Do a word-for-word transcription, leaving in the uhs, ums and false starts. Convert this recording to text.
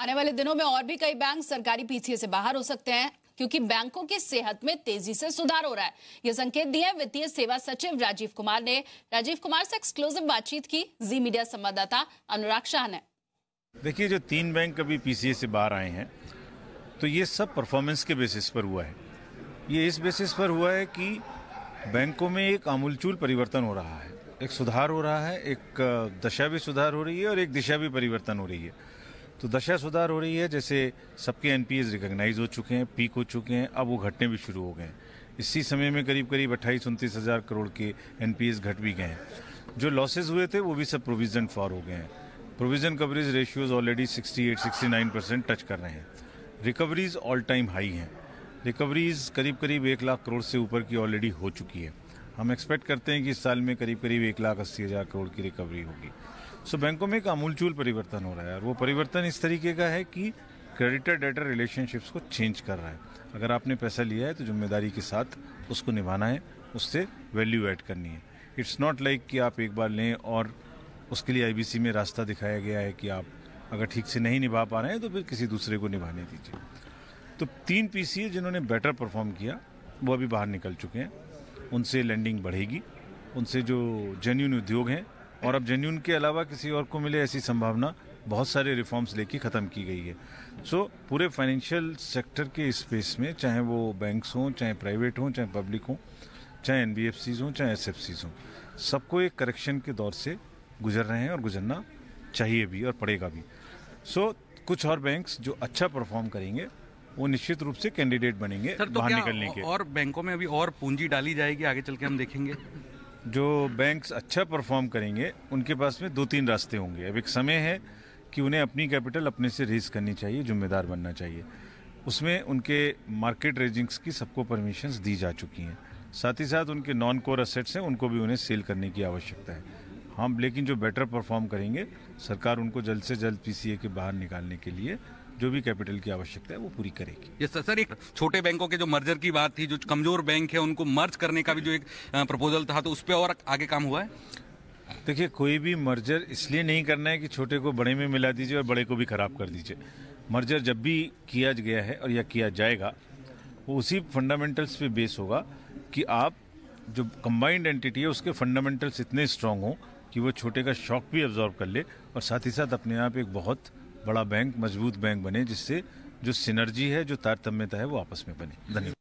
आने वाले दिनों में और भी कई बैंक सरकारी पीसीए से बाहर हो सकते हैं क्योंकि बैंकों की सेहत में तेजी से सुधार हो रहा है। ये संकेत दिए वित्तीय सेवा सचिव राजीव कुमार ने। राजीव कुमार से एक्सक्लूसिव बातचीत की जी मीडिया संवाददाता अनुराग शाह ने। देखिए, जो तीन बैंक अभी पीसीए से बाहर आए हैं तो ये सब परफॉर्मेंस के बेसिस पर हुआ है। ये इस बेसिस पर हुआ है कि बैंकों में एक आमूलचूल परिवर्तन हो रहा है, एक सुधार हो रहा है, एक दशा भी सुधार हो रही है और एक दिशा भी परिवर्तन हो रही है। तो दशा सुधार हो रही है, जैसे सबके एनपीएस रिकॉग्नाइज हो चुके हैं, पीक हो चुके हैं, अब वो घटने भी शुरू हो गए हैं। इसी समय में करीब करीब अट्ठाईस उनतीस हजार करोड़ के एनपीएस घट भी गए हैं। जो लॉसेज हुए थे वो भी सब प्रोविजन फॉर हो गए हैं। प्रोविजन कवरेज रेशियोज ऑलरेडी अड़सठ से उनहत्तर परसेंट टच कर रहे हैं। रिकवरीज ऑल टाइम हाई हैं। रिकवरीज करीब करीब एक लाख करोड़ से ऊपर की ऑलरेडी हो चुकी है। हम एक्सपेक्ट करते हैं कि इस साल में करीब करीब एक लाख अस्सी हजार करोड़ की रिकवरी होगी। सो बैंकों में एक आमूलचूल परिवर्तन हो रहा है और वो परिवर्तन इस तरीके का है कि क्रेडिटर डेटर रिलेशनशिप्स को चेंज कर रहा है। अगर आपने पैसा लिया है तो जिम्मेदारी के साथ उसको निभाना है, उससे वैल्यू ऐड करनी है। इट्स नॉट लाइक कि आप एक बार लें और उसके लिए आईबीसी में रास्ता दिखाया गया है कि आप अगर ठीक से नहीं निभा पा रहे हैं तो फिर किसी दूसरे को निभाने दीजिए। तो तीन पीसीए जिन्होंने बेटर परफॉर्म किया वो अभी बाहर निकल चुके हैं। उनसे लेंडिंग बढ़ेगी, उनसे जो जेन्युइन उद्योग हैं, और अब जेन्युइन के अलावा किसी और को मिले ऐसी संभावना बहुत सारे रिफॉर्म्स लेके ख़त्म की गई है। सो so, पूरे फाइनेंशियल सेक्टर के स्पेस में, चाहे वो बैंक्स हों, चाहे प्राइवेट हों, चाहे पब्लिक हों, चाहे एनबीएफसीज हों, चाहे एसएफसीज हों, सबको एक करेक्शन के दौर से गुजर रहे हैं और गुजरना चाहिए भी और पड़ेगा भी। सो so, कुछ और बैंक्स जो अच्छा परफॉर्म करेंगे वो निश्चित रूप से कैंडिडेट बनेंगे सर, तो बाहर क्या निकलने के। और बैंकों में अभी और पूंजी डाली जाएगी, आगे चल के हम देखेंगे। जो बैंक्स अच्छा परफॉर्म करेंगे उनके पास में दो तीन रास्ते होंगे। अब एक समय है कि उन्हें अपनी कैपिटल अपने से रेज करनी चाहिए, जिम्मेदार बनना चाहिए। उसमें उनके मार्केट रेजिंग्स की सबको परमिशंस दी जा चुकी हैं। साथ ही साथ उनके नॉन कोर असेट्स हैं, उनको भी उन्हें सेल करने की आवश्यकता है। हम लेकिन जो बेटर परफॉर्म करेंगे, सरकार उनको जल्द से जल्द पीसीए के बाहर निकालने के लिए जो भी कैपिटल की आवश्यकता है वो पूरी करेगी। ये सर, एक छोटे बैंकों के जो मर्जर की बात थी, जो कमजोर बैंक है उनको मर्ज करने का भी जो एक प्रपोजल था, तो उस पर और आगे काम हुआ है? देखिए, कोई भी मर्जर इसलिए नहीं करना है कि छोटे को बड़े में मिला दीजिए और बड़े को भी खराब कर दीजिए। मर्जर जब भी किया गया है और या किया जाएगा वो उसी फंडामेंटल्स पे बेस होगा कि आप जो कंबाइंड एंटिटी है उसके फंडामेंटल्स इतने स्ट्रांग हों कि वो छोटे का शॉक भी अब्जॉर्व कर ले और साथ ही साथ अपने आप एक बहुत बड़ा बैंक, मजबूत बैंक बने, जिससे जो सिनर्जी है, जो तारतम्यता है वो आपस में बने। धन्यवाद।